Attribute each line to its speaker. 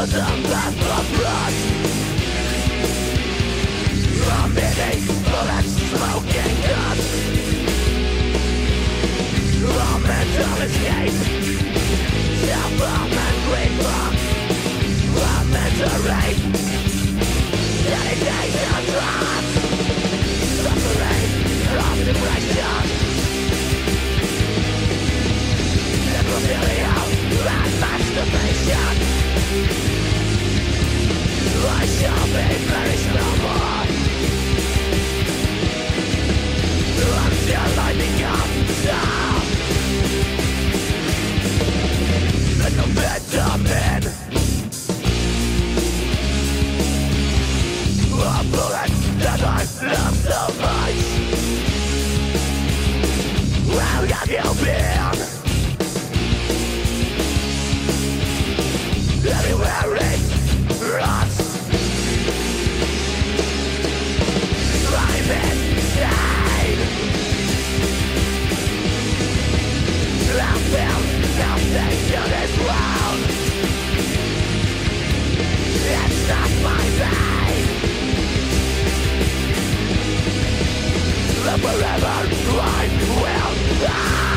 Speaker 1: them that the brush. Emitting bullets, smoking guns. A mental escape. Self-harm and greed. A mental rape. Dedication trance. Suffering from depression. Necrophilia and masturbation. I shall be perished no more until I become stone. And no better men. A bullet that I love so much. Where have you been? Everywhere it runs. Driving insane. I feel nothing to this world. It's not my pain. But forever I will die.